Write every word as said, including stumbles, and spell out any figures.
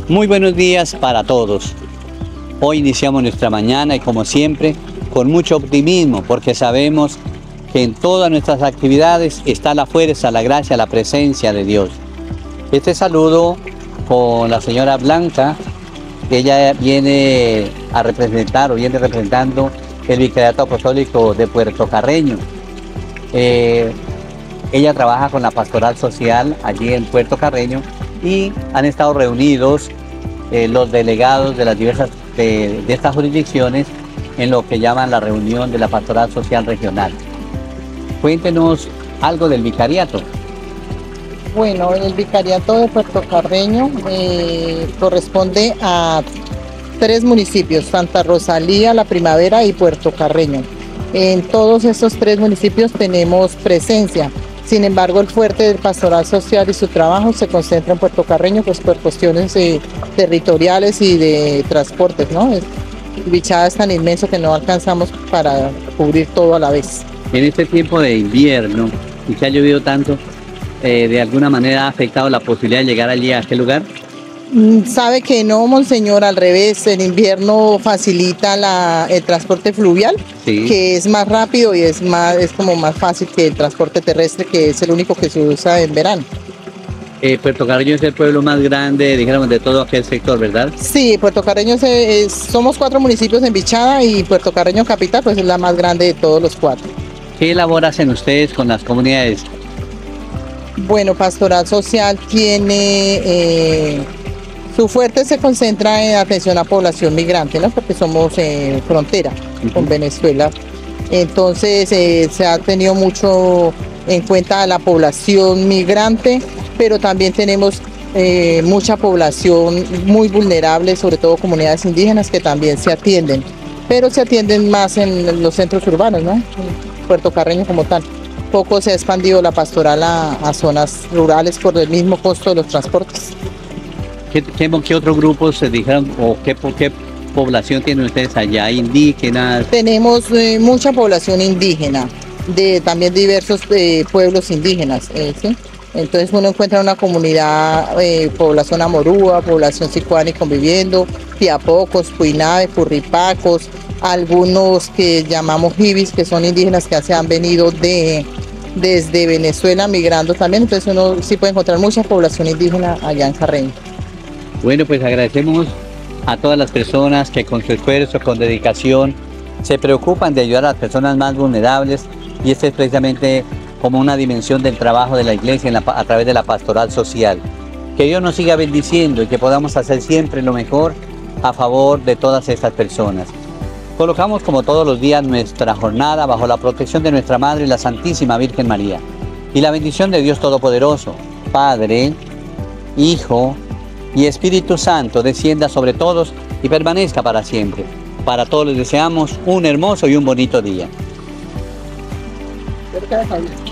Muy buenos días para todos. Hoy iniciamos nuestra mañana y como siempre con mucho optimismo porque sabemos que en todas nuestras actividades está la fuerza, la gracia, la presencia de Dios. Este saludo con la señora Blanca, que ella viene a representar o viene representando el Vicariato Apostólico de Puerto Carreño. Eh, ella trabaja con la Pastoral Social allí en Puerto Carreño y han estado reunidos eh, los delegados de las diversas de, de estas jurisdicciones en lo que llaman la reunión de la Pastoral Social Regional. Cuéntenos algo del vicariato. Bueno, el Vicariato de Puerto Carreño eh, corresponde a tres municipios, Santa Rosalía, La Primavera y Puerto Carreño. En todos estos tres municipios tenemos presencia. Sin embargo, el fuerte del pastoral social y su trabajo se concentra en Puerto Carreño, pues por cuestiones eh, territoriales y de transportes, ¿no? Bichada es tan inmenso que no alcanzamos para cubrir todo a la vez. En este tiempo de invierno y que ha llovido tanto, eh, ¿de alguna manera ha afectado la posibilidad de llegar allí a este lugar? Sabe que no, monseñor, al revés, el invierno facilita la, el transporte fluvial, sí, que es más rápido y es, más, es como más fácil que el transporte terrestre, que es el único que se usa en verano. Eh, Puerto Carreño es el pueblo más grande, dijéramos, de todo aquel sector, ¿verdad? Sí, Puerto Carreño se, es, somos cuatro municipios en Bichada y Puerto Carreño capital pues es la más grande de todos los cuatro. ¿Qué labor hacen ustedes con las comunidades? Bueno, Pastoral Social tiene... Eh, su fuerte se concentra en atención a población migrante, ¿no? Porque somos eh, frontera uh-huh. con Venezuela. Entonces eh, se ha tenido mucho en cuenta a la población migrante, pero también tenemos eh, mucha población muy vulnerable, sobre todo comunidades indígenas que también se atienden, pero se atienden más en los centros urbanos, ¿no? En Puerto Carreño como tal. Poco se ha expandido la pastoral a, a zonas rurales por el mismo costo de los transportes. ¿Qué, qué, qué otros grupos se dijeron o qué, qué población tienen ustedes allá? ¿Indígenas? Tenemos eh, mucha población indígena, de también diversos eh, pueblos indígenas, eh, ¿sí? Entonces uno encuentra una comunidad, eh, población amorúa, población sicuani conviviendo, tiapocos, puinave, purripacos, algunos que llamamos jibis, que son indígenas que se han venido de, desde Venezuela migrando también, entonces uno sí puede encontrar mucha población indígena allá en Carreño. Bueno, pues agradecemos a todas las personas que con su esfuerzo, con dedicación, se preocupan de ayudar a las personas más vulnerables y este es precisamente como una dimensión del trabajo de la Iglesia en la, a través de la pastoral social. Que Dios nos siga bendiciendo y que podamos hacer siempre lo mejor a favor de todas estas personas. Colocamos como todos los días nuestra jornada bajo la protección de nuestra Madre, la Santísima Virgen María. Y la bendición de Dios Todopoderoso, Padre, Hijo y Espíritu Santo descienda sobre todos y permanezca para siempre. Para todos les deseamos un hermoso y un bonito día.